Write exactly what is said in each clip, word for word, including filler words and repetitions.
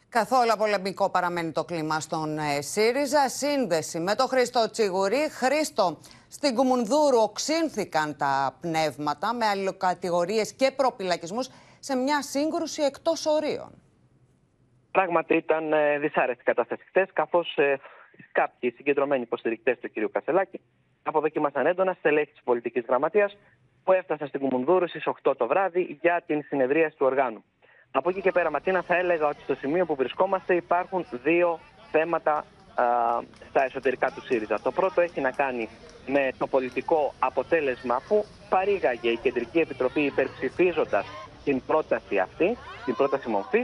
Καθόλου πολεμικό παραμένει το κλίμα στον ε, ΣΥΡΙΖΑ. Σύνδεση με τον Χρήστο Τσιγουρή. Χρήστο, στην Κουμουνδούρου οξύνθηκαν τα πνεύματα με αλληλοκατηγορίες και προπυλακισμούς σε μια σύγκρουση εκτός ορίων. Πράγματι ήταν ε, δυσάρεστη κατάσταση χθες, καθώς ε, κάποιοι συγκεντρωμένοι υποστηρικτές του κ. Κασελάκη αποδοκίμασαν έντονα στελέχη της πολιτικής γραμματείας που έφτασαν στην Κουμουνδούρου στις οκτώ το βράδυ για την συνεδρίαση του οργάνου. Από εκεί και πέρα, Ματίνα, θα έλεγα ότι στο σημείο που βρισκόμαστε υπάρχουν δύο θέματα α, στα εσωτερικά του ΣΥΡΙΖΑ. Το πρώτο έχει να κάνει με το πολιτικό αποτέλεσμα που παρήγαγε η Κεντρική Επιτροπή υπερψηφίζοντας την πρόταση αυτή, την πρόταση μορφής.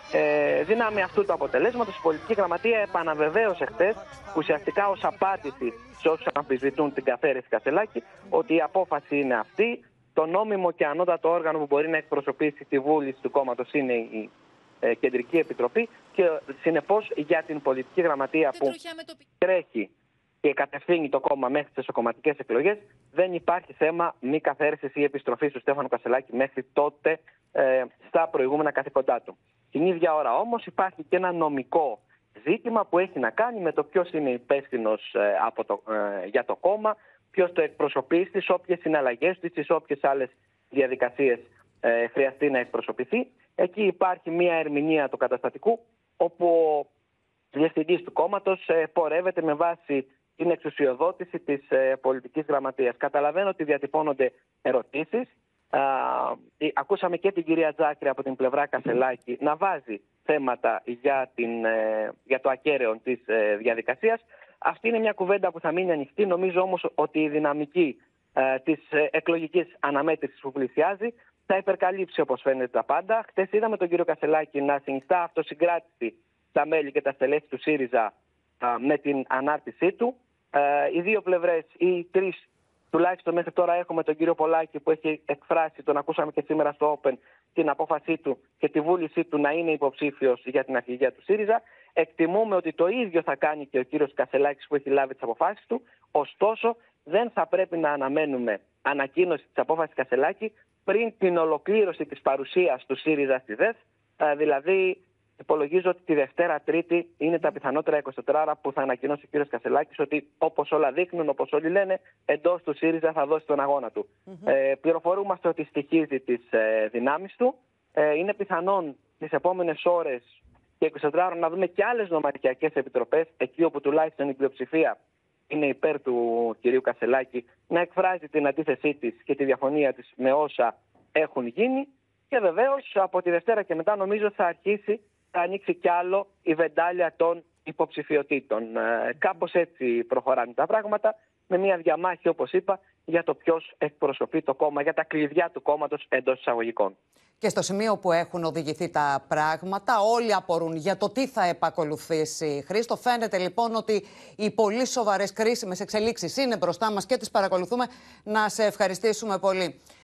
Ε, δυνάμει αυτού του αποτελέσματος, η Πολιτική Γραμματεία επαναβεβαίωσε χθες, ουσιαστικά ως απάντηση σε όσους αμφισβητούν την καθαίρεση Κασελάκη, ότι η απόφαση είναι αυτή. Το νόμιμο και ανώτατο όργανο που μπορεί να εκπροσωπήσει τη βούληση του κόμματος είναι η ε, Κεντρική Επιτροπή και συνεπώς για την Πολιτική Γραμματεία που τρέχει και κατευθύνει το κόμμα μέχρι τις εσωκομματικές εκλογές, δεν υπάρχει θέμα μη καθαίρεσης ή επιστροφής του Στέφανου Κασελάκη μέχρι τότε ε, στα προηγούμενα καθήκοντά του. Την ίδια ώρα όμως υπάρχει και ένα νομικό ζήτημα που έχει να κάνει με το ποιος είναι υπεύθυνος ε, από το, ε, για το κόμμα, ποιος το εκπροσωπεί, στις όποιες συναλλαγές του, στις όποιες άλλες διαδικασίες ε, χρειαστεί να εκπροσωπηθεί. Εκεί υπάρχει μία ερμηνεία του καταστατικού, όπου ο διευθυντής του κόμματος ε, πορεύεται με βάση την εξουσιοδότηση της ε, πολιτικής γραμματείας. Καταλαβαίνω ότι διατυπώνονται ερωτήσεις. Α, ακούσαμε και την κυρία Τζάκρη από την πλευρά Κασελάκη να βάζει θέματα για, την, ε, για το ακέραιο της ε, διαδικασίας. Αυτή είναι μια κουβέντα που θα μείνει ανοιχτή. Νομίζω όμως ότι η δυναμική ε, της ε, εκλογικής αναμέτρησης που πλησιάζει θα υπερκαλύψει, όπως φαίνεται, τα πάντα. Χτες είδαμε τον κύριο Κασελάκη να συνιστά αυτοσυγκράτηση στα μέλη και τα στελέχη του ΣΥΡΙΖΑ ε, με την ανάρτησή του. Ε, οι δύο πλευρές, οι τρεις τουλάχιστον μέχρι τώρα, έχουμε τον κύριο Πολάκη που έχει εκφράσει, τον ακούσαμε και σήμερα στο Open, την απόφασή του και τη βούλησή του να είναι υποψήφιος για την αρχηγία του ΣΥΡΙΖΑ. Εκτιμούμε ότι το ίδιο θα κάνει και ο κύριος Κασελάκης που έχει λάβει τις αποφάσεις του. Ωστόσο, δεν θα πρέπει να αναμένουμε ανακοίνωση της απόφασης Κασελάκη πριν την ολοκλήρωση της παρουσίας του ΣΥΡΙΖΑ στη ΔΕΣ. Δηλαδή, υπολογίζω ότι τη Δευτέρα Τρίτη είναι τα πιθανότερα εικοσιτέσσερις ώρα που θα ανακοινώσει ο κύριος Κασελάκης ότι, όπως όλα δείχνουν, όπως όλοι λένε, εντός του ΣΥΡΙΖΑ θα δώσει τον αγώνα του. Mm-hmm. Ε, πληροφορούμαστε ότι στοιχίζει τις ε, δυνάμεις του. Ε, είναι πιθανόν τις επόμενες ώρες και εικοσιτέσσερις ώρα να δούμε και άλλες νομαρχιακές επιτροπές, εκεί όπου τουλάχιστον η πλειοψηφία είναι υπέρ του κυρίου Κασελάκη, να εκφράζει την αντίθεσή της και τη διαφωνία της με όσα έχουν γίνει. Και βεβαίως από τη Δευτέρα και μετά νομίζω θα αρχίσει, θα ανοίξει κι άλλο η βεντάλια των υποψηφιωτήτων. Ε, κάπως έτσι προχωράνε τα πράγματα, με μια διαμάχη, όπως είπα, για το ποιος εκπροσωπεί το κόμμα, για τα κλειδιά του κόμματος εντός εισαγωγικών. Και στο σημείο που έχουν οδηγηθεί τα πράγματα, όλοι απορούν για το τι θα επακολουθήσει. Χρήστο, φαίνεται λοιπόν ότι οι πολύ σοβαρές κρίσιμες εξελίξεις είναι μπροστά μας και τις παρακολουθούμε. Να σε ευχαριστήσουμε πολύ.